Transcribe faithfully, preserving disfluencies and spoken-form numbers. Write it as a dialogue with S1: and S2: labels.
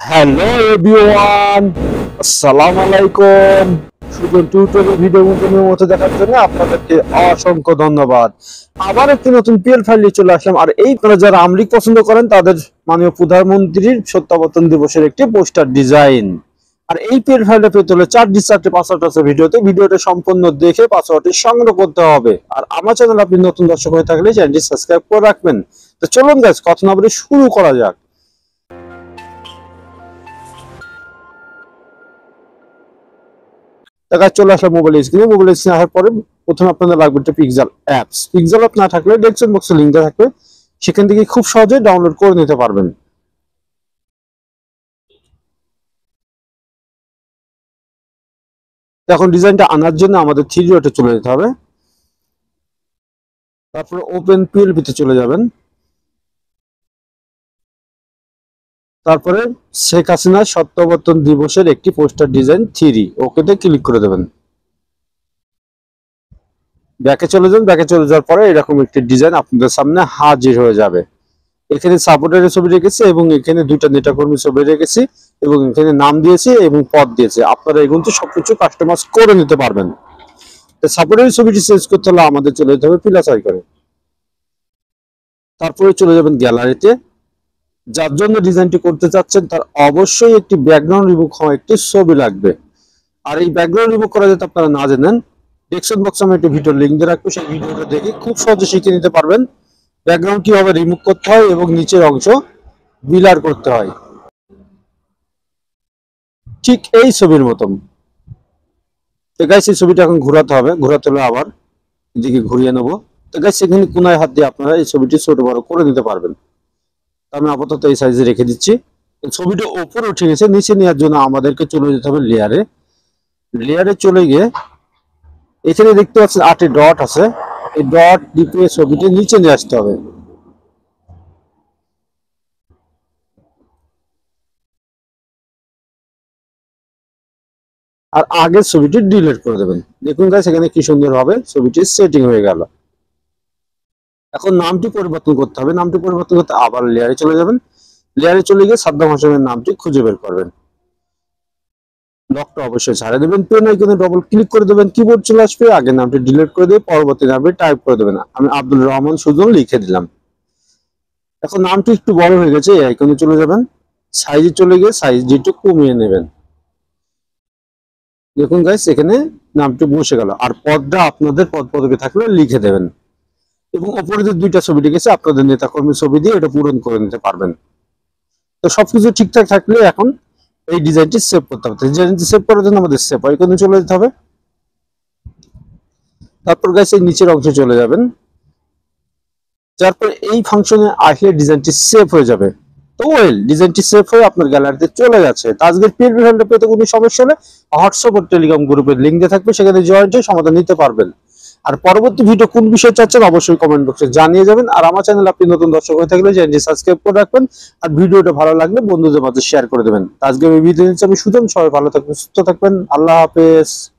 S1: Hello everyone, আসসালামু আলাইকুম। Sujan tutorial video মতো দেখার জন্য আপনাদেরকে অসংখ্য ধন্যবাদ। আবার একটি নতুন পিএল ফাইল নিয়ে চলে আসলাম। আর এই করে যারা আমলিক পছন্দ করেন তাদের মাননীয় প্রধানমন্ত্রীর সত্যাবর্তন দিবসের একটি পোস্টার ডিজাইন। আর এই পিএল ফাইলটা পেতে হলে চার ডি চারটে পাসওয়ার্ড আছে ভিডিওতে। ভিডিওটা সম্পূর্ণ দেখে পাসওয়ার্ডটি সংগ্রহ করতে হবে। আর আমার চ্যানেল আপনি নতুন দর্শক হয়ে থাকলে চ্যানেলটি সাবস্ক্রাইব করে রাখবেন। তো চলুন গাইস, কথা না বলে শুরু করা যাক। দেখা চলে আসলে মোবাইল স্ক্রিনে। মোবাইল স্ক্রিনে আসার পরে প্রথমে আপনাদের লাগবে একটা পিক্সেল অ্যাপস। পিক্সেল অ্যাপ না থাকলে ডেসক্রিপশন বক্সে লিংক দেওয়া থাকবে, সেখান থেকে খুব সহজে ডাউনলোড করে নিতে পারবেন। এখন ডিজাইনটা আনার জন্য আমাদের থ্রি ডটে চলে যেতে হবে। তারপরে ওপেন পিএলপিতে চলে যাবেন। তারপরে শেখ হাসিনার সত্যাবর্তন দিবসের একটি পোস্টার ডিজাইন থ্রি, ওকেতে ক্লিক করে দেবেন। ব্যাকে চলে যান। ব্যাকে চলে যাওয়ার পরে এরকম একটি ডিজাইন আপনাদের সামনে হাজির হয়ে যাবে। এখানে সাপোর্টারের ছবি রেখেছি এবং এখানে দুইটা নেতাকর্মীর ছবি রেখেছি এবং এখানে নাম দিয়েছি এবং পদ দিয়েছি। আপনারা এগুলো সবকিছু কাস্টমাইজ করে নিতে পারবেন। সাপোর্টারের ছবিটি চেঞ্জ করতে হলে আমাদের চলে যেতে হবে প্লাস আইকনে। তারপরে চলে যাবেন গ্যালারিতে। যার জন্য ডিজাইনটি করতে চাচ্ছেন তার অবশ্যই একটি ব্যাকগ্রাউন্ড রিমুভ হওয়া একটি ছবি লাগবে। আর এই ব্যাকগ্রাউন্ড রিমুভ করা যাতে আপনারা না জানেন, ডেসক্রিপশন বক্সে আমি একটি ভিডিও লিংক দিয়ে রাখবো। সেই ভিডিওটা দেখে খুব সহজে শিখে নিতে পারবেন ব্যাকগ্রাউন্ড কিভাবে রিমুভ করতে হয় এবং নিচের অংশ বিলার করতে হয়, ঠিক এই ছবির মতন। তো গাইস, এই ছবিটা এখন ঘোরাতে হবে। ঘোরাতে হলে আবার এদিকে ঘুরিয়ে নেবো। তো গাইস, এখানে কোনায় হাত দিয়ে আপনারা এই ছবিটি ছোট বড় করে নিতে পারবেন। আমি আপাতত এই সাইজে রেখে দিচ্ছি। ছবিটা উপরে উঠে গেছে, নিচে নেওয়ার জন্য আমাদেরকে চলে যেতে হবে লেয়ারে। লেয়ারে চলে গিয়ে এখানে দেখতে পাচ্ছেন আটটি ডট আছে, এই ডট টিপে ছবিটি নিচে নিয়ে আসতে হবে। আর আগের ছবিটি ডিলিট করে দেবেন। দেখুন গাইস, এখানে কি সুন্দর হবে ছবিটি সেটিং হয়ে গেল। এখন নামটি পরিবর্তন করতে হবে। নামটি পরিবর্তন করতে আবার লেয়ারে চলে যাবেন। লেয়ারে চলে গিয়ে সাদ্দাম হোসেনের নামটি খুঁজে বের করবেন। লকটা অবশ্যই ছাড়া দেবেন। পেন আইকনে ডবল ক্লিক করে দেবেন, কিবোর্ড চলে আসবে। আগের নামটি ডিলিট করে দিয়ে পরবর্তী নামটি টাইপ করে দেবেন। আমি আব্দুল রহমান সুজন লিখে দিলাম। এখন নামটি একটু বড় হয়ে গেছে, এই আইকনে চলে যাবেন। সাইজে চলে গিয়ে সাইজটি একটু কমিয়ে নেবেন। দেখুন গাইস, এখানে নামটি বসে গেল। আর পদটা আপনাদের পদ পদবি থাকলে লিখে দেবেন এবং উপরে যে দুইটা ছবি লিখেছে আপনাদের নেতাকর্মীর ছবি দিয়ে এটা পূরণ করে নিতে পারবেন। তো সবকিছু ঠিকঠাক থাকলে এখন এই ডিজাইনটি সেভ করতে হবে। ডিজাইনটি সেভ করার জন্য আমাদের সেভ আইকনে চলে যেতে হবে। তারপর গাইস, এই নিচের অংশে চলে যাবেন। তারপর এই ফাংশনে আসলে ডিজাইনটি সেভ হয়ে যাবে। তো ওয়েল, ডিজাইনটি সেভ হয়ে আপনার গ্যালারিতে চলে গেছে। তো আজকের পিএলপি ফাইলটা পেতে কোনো সমস্যা হলে হোয়াটসঅ্যাপ ও টেলিগ্রাম গ্রুপের লিংক দিয়ে থাকবে, সেখানে জয়েন্ট হয়ে সমাধান নিতে পারবেন। আর পরবর্তী ভিডিও কোন বিষয়ে চাচ্ছেন অবশ্যই কমেন্ট বক্সে জানিয়ে যাবেন। আর আমার চ্যানেল আপনি নতুন দর্শক হয়ে থাকলে চ্যানেলটি সাবস্ক্রাইব করে রাখবেন। আর ভিডিওটা ভালো লাগলে বন্ধুদের মাঝে শেয়ার করে দেবেন। আজকে আমি ভিডিও নিচ্ছি, আমি সুজন। সবাই ভালো থাকবেন, সুস্থ থাকবেন। আল্লাহ হাফেজ।